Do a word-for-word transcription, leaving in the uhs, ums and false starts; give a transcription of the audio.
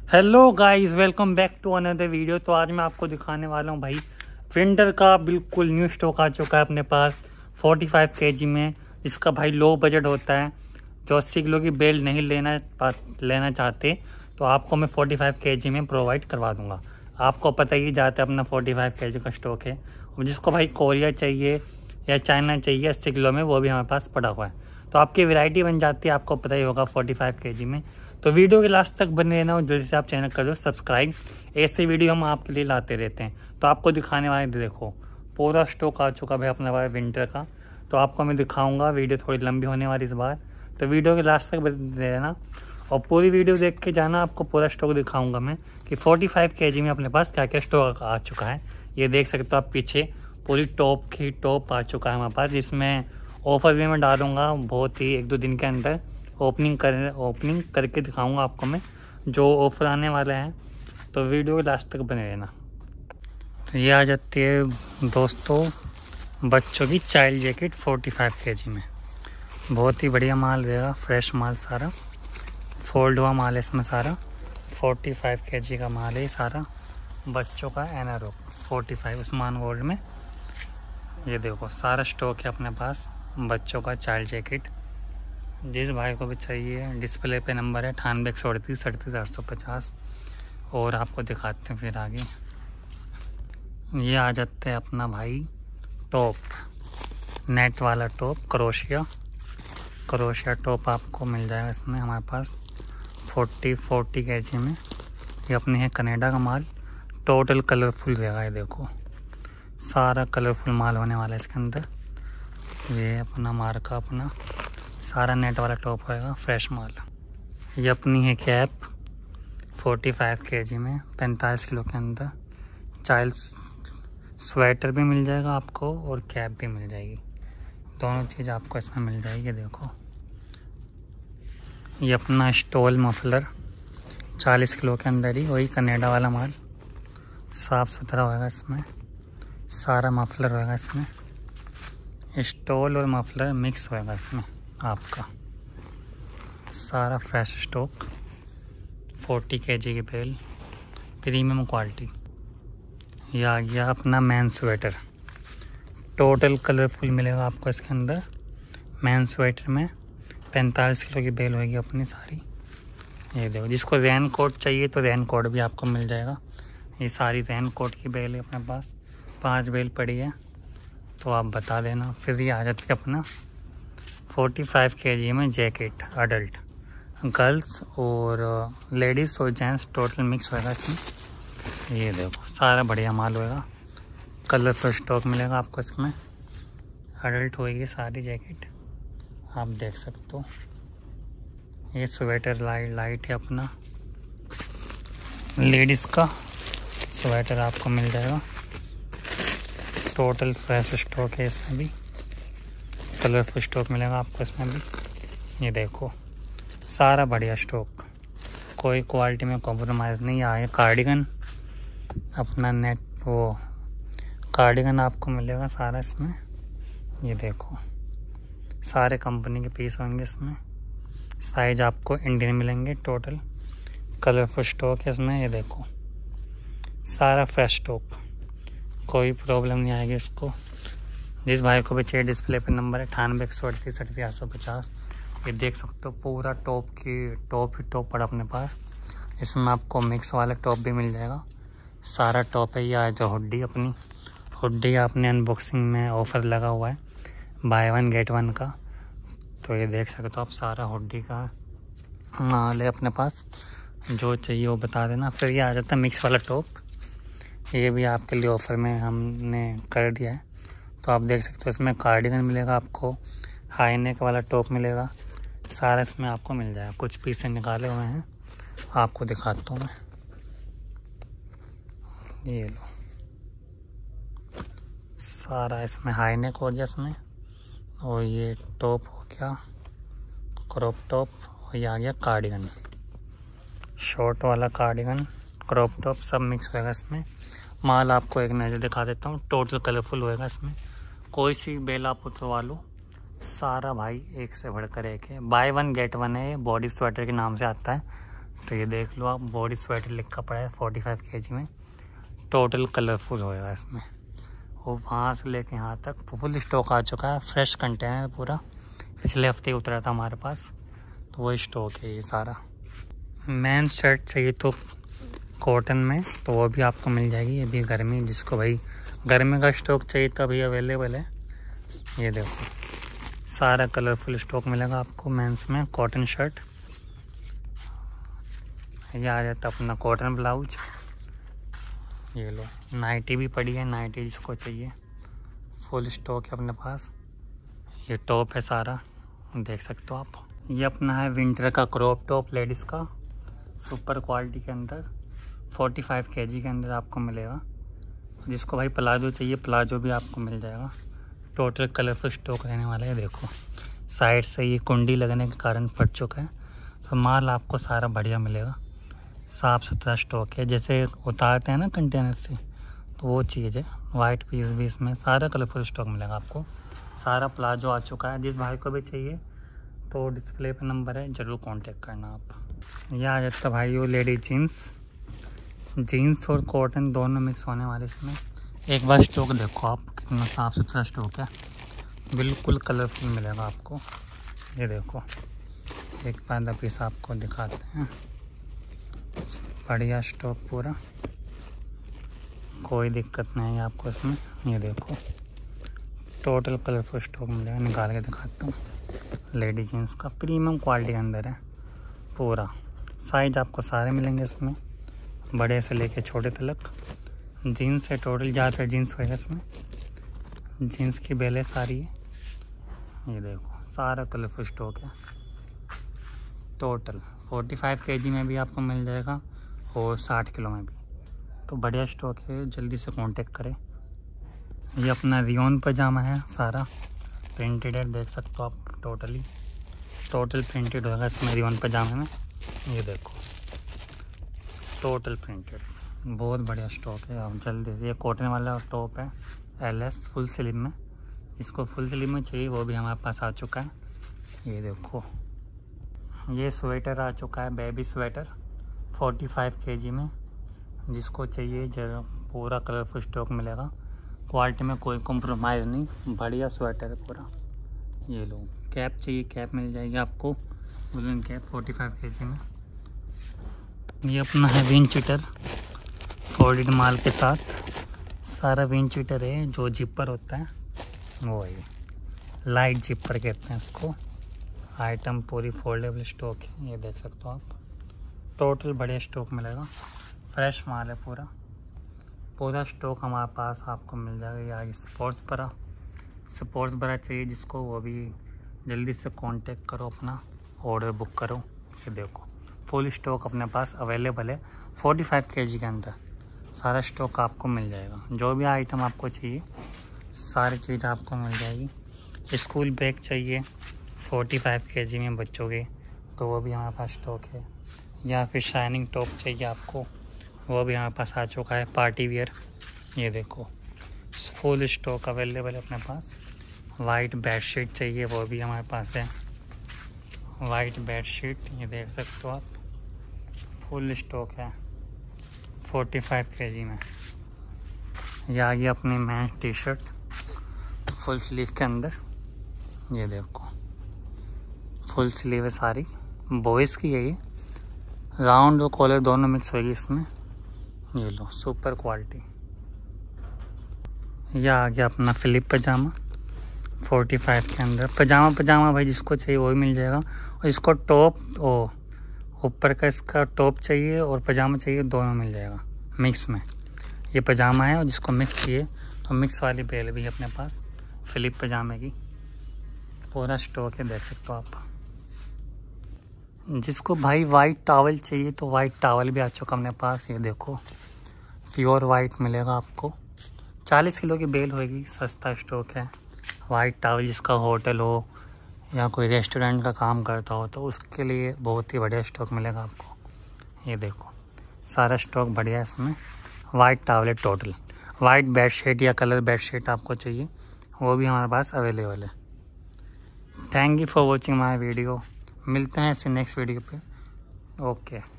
Hello guys, welcome back to another video. तो आज मैं आपको दिखाने वाला हूँ भाई विंटर का बिल्कुल न्यू स्टॉक आ चुका है अपने पास पैंतालीस केजी में, जिसका भाई लो बजट होता है। जो अस्सी किलो की बेल नहीं लेना लेना चाहते तो आपको मैं पैंतालीस केजी में प्रोवाइड करवा दूंगा। आपको पता ही जाता है अपना पैंतालीस केजी का स्टॉक है। और जिसको भाई कोरिया चाहिए या चाइना चाहिए अस्सी किलो में, वो भी हमारे पास पड़ा हुआ है। तो आपकी वैरायटी बन जाती है, आपको पता ही होगा पैंतालीस केजी में। तो वीडियो के लास्ट तक बने रहना और जल्दी से आप चैनल कर दो सब्सक्राइब। ऐसे वीडियो हम आपके लिए लाते रहते हैं। तो आपको दिखाने वाले देखो पूरा स्टॉक आ चुका भाई अपने पास विंटर का। तो आपको मैं दिखाऊंगा, वीडियो थोड़ी लंबी होने वाली इस बार, तो वीडियो के लास्ट तक बने रहना और पूरी वीडियो देख के जाना। आपको पूरा स्टॉक दिखाऊंगा मैं कि पैंतालीस केजी में अपने पास क्या क्या स्टॉक आ चुका है। ये देख सकते हो आप, पीछे पूरी टॉप की टॉप आ चुका है हमारे पास, जिसमें ऑफर भी मैं डालूंगा बहुत ही एक दो दिन के अंदर। ओपनिंग कर ओपनिंग करके दिखाऊंगा आपको मैं जो ऑफर आने वाले हैं। तो वीडियो के लास्ट तक बने रहना। तो ये आ जाती है दोस्तों बच्चों की चाइल्ड जैकेट पैंतालीस केजी में। बहुत ही बढ़िया माल रहेगा, फ्रेश माल, सारा फोल्ड हुआ माल है इसमें सारा। पैंतालीस केजी का माल है सारा बच्चों का। एनारो पैंतालीस उस्मान गोल्ड में। ये देखो सारा स्टॉक है अपने पास बच्चों का चाइल्ड जैकेट। जिस भाई को भी चाहिए डिस्प्ले पे नंबर है अठानवे एक सौ अड़तीस अड़तीस आठ सौ पचास। और आपको दिखाते हैं फिर आगे। ये आ जाते हैं अपना भाई टॉप, नेट वाला टॉप, क्रोशिया क्रोशिया टॉप आपको मिल जाएगा इसमें हमारे पास चालीस चालीस केजी में। ये अपनी है कनाडा का माल, टोटल कलरफुल रहेगा। ये देखो सारा कलरफुल माल होने वाला है इसके अंदर। ये अपना मार्का, अपना सारा नेट वाला टॉप होएगा, फ्रेश माल। ये अपनी है कैप पैंतालीस केजी में, पैंतालीस किलो के अंदर। चाइल्ड स्वेटर भी मिल जाएगा आपको और कैप भी मिल जाएगी, दोनों चीज़ आपको इसमें मिल जाएगी। देखो ये अपना स्टॉल मफलर चालीस किलो के अंदर ही, वही कनाडा वाला माल, साफ़ सुथरा होएगा इसमें। सारा मफलर होएगा इसमें, स्टॉल और मफलर मिक्स होएगा इसमें आपका। सारा फ्रेश स्टॉक, चालीस केजी की बेल, प्रीमियम क्वालिटी। ये आ गया अपना मैन स्वेटर, टोटल कलरफुल मिलेगा आपको इसके अंदर। मैन स्वेटर में पैंतालीस किलो की बेल होगी अपनी सारी। ये देखो, जिसको रैन कोट चाहिए तो रैन कोट भी आपको मिल जाएगा। ये सारी रैन कोट की बेल है अपने पास, पांच बेल पड़ी है, तो आप बता देना। फिर ये आ जाती है अपना पैंतालीस केजी में जैकेट, अडल्ट, गर्ल्स और लेडीज़ और जेंट्स टोटल मिक्स होएगा इसमें। ये देखो सारा बढ़िया माल होएगा, कलरफुल स्टॉक मिलेगा आपको इसमें। अडल्ट होएगी सारी जैकेट, आप देख सकते हो। ये स्वेटर लाइट लाइट है अपना, लेडीज़ का स्वेटर आपको मिल जाएगा। टोटल फ्रेश स्टॉक है इसमें भी, कलरफुल स्टॉक मिलेगा आपको इसमें भी। ये देखो सारा बढ़िया स्टॉक, कोई क्वालिटी में कॉम्प्रोमाइज़ नहीं आए। कार्डिगन अपना नेट, वो कार्डिगन आपको मिलेगा सारा इसमें। ये देखो सारे कंपनी के पीस होंगे इसमें। साइज आपको इंडियन मिलेंगे। टोटल कलरफुल स्टॉक है इसमें। ये देखो सारा फ्रेश स्टॉक, कोई प्रॉब्लम नहीं आएगी इसको। जिस भाई को भी चाहिए डिस्प्ले पे नंबर है अठानवे एक सौ अड़तीस अड़तीस आठ सौ पचास। ये देख सकते हो पूरा टॉप की टॉप ही टॉप पड़ा अपने पास। इसमें आपको मिक्स वाला टॉप भी मिल जाएगा, सारा टॉप है। ये आ जो हुड्डी, अपनी हुड्डी आपने अनबॉक्सिंग में ऑफ़र लगा हुआ है बाय वन गेट वन का। तो ये देख सकते हो आप, सारा हुड्डी का माल है अपने पास, जो चाहिए वो बता देना। फिर ये आ जाता है मिक्स वाला टॉप, ये भी आपके लिए ऑफ़र में हमने कर दिया है। तो आप देख सकते हो इसमें कार्डिगन मिलेगा आपको, हाई नेक वाला टॉप मिलेगा, सारा इसमें आपको मिल जाएगा। कुछ पीस से निकाले हुए हैं, आपको दिखाता हूँ मैं। ये लो सारा इसमें हाई नेक हो गया इसमें, और ये टॉप हो गया क्रॉप टॉप, और ये आ गया कार्डिगन, शॉर्ट वाला कार्डिगन, क्रॉप टॉप, सब मिक्स होएगा इसमें। माल आपको एक नज़र दिखा देता हूँ, टोटल कलरफुल होएगा इसमें। कोई सी बेल आप उतरवा लो, सारा भाई एक से बढ़कर एक है। बाय वन गेट वन है, बॉडी स्वेटर के नाम से आता है। तो ये देख लो आप, बॉडी स्वेटर लिखा पड़ा है फोर्टी फाइव के जी में। टोटल कलरफुल होएगा इसमें, और वहाँ से लेके यहाँ तक फुल स्टॉक आ चुका है। फ्रेश कंटेनर पूरा, पिछले हफ्ते उतरा था हमारे पास, तो वही स्टॉक है ये सारा। मेन शर्ट चाहिए तो कॉटन में, तो वो भी आपको मिल जाएगी। अभी गर्मी, जिसको भाई गर्मी का स्टॉक चाहिए तो अभी अवेलेबल है। ये देखो सारा कलरफुल स्टॉक मिलेगा आपको मेंस में। कॉटन शर्ट, ये आ जाता अपना कॉटन ब्लाउज। ये लो नाइटी भी पड़ी है, नाइटी जिसको चाहिए फुल स्टॉक है अपने पास। ये टॉप है सारा, देख सकते हो आप। ये अपना है विंटर का क्रॉप टॉप लेडीज़ का, सुपर क्वालिटी के अंदर फोर्टी फाइव केजी के अंदर आपको मिलेगा। जिसको भाई प्लाजो चाहिए, प्लाजो भी आपको मिल जाएगा। टोटल कलरफुल स्टॉक रहने वाला है। देखो साइड से ये कुंडी लगने के कारण फट चुका है, तो माल आपको सारा बढ़िया मिलेगा, साफ़ सुथरा स्टॉक है। जैसे उतारते हैं ना कंटेनर से, तो वो चीज़ है। वाइट पीस भी इसमें, सारा कलरफुल स्टॉक मिलेगा आपको। सारा प्लाजो आ चुका है। जिस भाई को भी चाहिए तो डिस्प्ले पे नंबर है, ज़रूर कांटेक्ट करना आप। यह आ जाता भाई वो लेडी जीन्स, जीन्स और कॉटन दोनों मिक्स होने वाले इसमें। एक बार स्टॉक देखो आप, कितना साफ़ सुथरा स्टॉक है, बिल्कुल कलरफुल मिलेगा आपको। ये देखो एक पहला पीस आपको दिखाते हैं, बढ़िया स्टॉक पूरा, कोई दिक्कत नहीं है आपको इसमें। ये देखो टोटल कलरफुल स्टॉक मिलेगा, निकाल के दिखाता हूँ। लेडी जीन्स का प्रीमियम क्वालिटी के अंदर है पूरा। साइज आपको सारे मिलेंगे इसमें, बड़े से लेके छोटे तक। जीन्स है टोटल, ज़्यादातर जीन्स होगा इसमें। जीन्स की बेलें सारी है। ये देखो सारा कलरफुल स्टॉक है। टोटल फोर्टी फाइव केजी में भी आपको मिल जाएगा और साठ किलो में भी, तो बढ़िया स्टॉक है, जल्दी से कांटेक्ट करें। ये अपना रियोन पजामा है, सारा प्रिंटेड है, देख सकते हो आप। टोटली टोटल प्रिंटेड होगा इसमें रियोन पजामे में। ये देखो टोटल प्रिंटेड, बहुत बढ़िया स्टॉक है। आप जल्दी से, ये कॉटन वाला टॉप है एल एस फुल स्लीव में, इसको फुल स्लीव में चाहिए वो भी हमारे पास आ चुका है। ये देखो ये स्वेटर आ चुका है, baby sweater forty five KG में। जिसको चाहिए जरा पूरा कलरफुल स्टॉक मिलेगा, क्वालिटी में कोई कॉम्प्रोमाइज़ नहीं, बढ़िया स्वेटर है पूरा। ये लो कैप चाहिए, कैप मिल जाएगी आपको, woollen cap forty five KG में। ये अपना है विंड चीटर फोल्डेड माल के साथ, सारा विंड चीटर है। जो जिपर होता है वो है, लाइट जिपर कहते हैं इसको। आइटम पूरी फोल्डेबल स्टॉक है, ये देख सकते हो आप। टोटल बढ़िया स्टॉक मिलेगा, फ्रेश माल है पूरा। पूरा स्टॉक हमारे पास आपको मिल जाएगा। ये आगे स्पोर्ट्स ब्रा, स्पोर्ट्स ब्रा चाहिए जिसको, वो भी जल्दी से कांटेक्ट करो, अपना ऑर्डर बुक करो। ये देखो फुल स्टॉक अपने पास अवेलेबल है फोर्टी फाइव केजी के अंदर, सारा स्टॉक आपको मिल जाएगा। जो भी आइटम आपको चाहिए सारी चीज़ आपको मिल जाएगी। स्कूल बैग चाहिए फोर्टी फाइव केजी में बच्चों के, तो वो भी हमारे पास स्टॉक है। या फिर शाइनिंग टॉप चाहिए आपको, वो भी हमारे पास आ चुका है, पार्टी वियर। ये देखो फुल स्टॉक अवेलेबल है अपने पास। वाइट बेडशीट चाहिए, वो भी हमारे पास है, वाइट बेडशीट, ये देख सकते हो आप। फुल स्टॉक है फोर्टी फाइव केजी में। ये आ गया अपनी man T shirt full sleeve के अंदर। ये देखो फुल स्लीव है सारी, बॉयज़ की है ये, राउंड और कॉलर दोनों मिक्स होगी इसमें। ये लो सुपर क्वालिटी। यह आ गया अपना फिलिप पजामा फोर्टी फाइव के अंदर। पजामा पजामा भाई जिसको चाहिए वो भी मिल जाएगा। और इसको टॉप ओ ऊपर का इसका टॉप चाहिए और पजामा चाहिए, दोनों मिल जाएगा मिक्स में। ये पजामा है, और जिसको मिक्स चाहिए तो मिक्स वाली बेल भी है अपने पास फिलिप पजामे की। पूरा स्टॉक है, देख सकते हो आप। जिसको भाई वाइट टॉवल चाहिए तो वाइट टॉवल भी आ चुका अपने पास। ये देखो प्योर वाइट मिलेगा आपको, चालीस किलो की बेल होगी, सस्ता स्टॉक है। वाइट टॉवल जिसका होटल हो या कोई रेस्टोरेंट का काम करता हो तो उसके लिए बहुत ही बढ़िया स्टॉक मिलेगा आपको। ये देखो सारा स्टॉक बढ़िया है इसमें। वाइट टॉवल है टोटल। वाइट बेडशीट या कलर बेडशीट आपको चाहिए वो भी हमारे पास अवेलेबल है। Thank you for watching my video. मिलते हैं ऐसे नेक्स्ट वीडियो पे। ओके।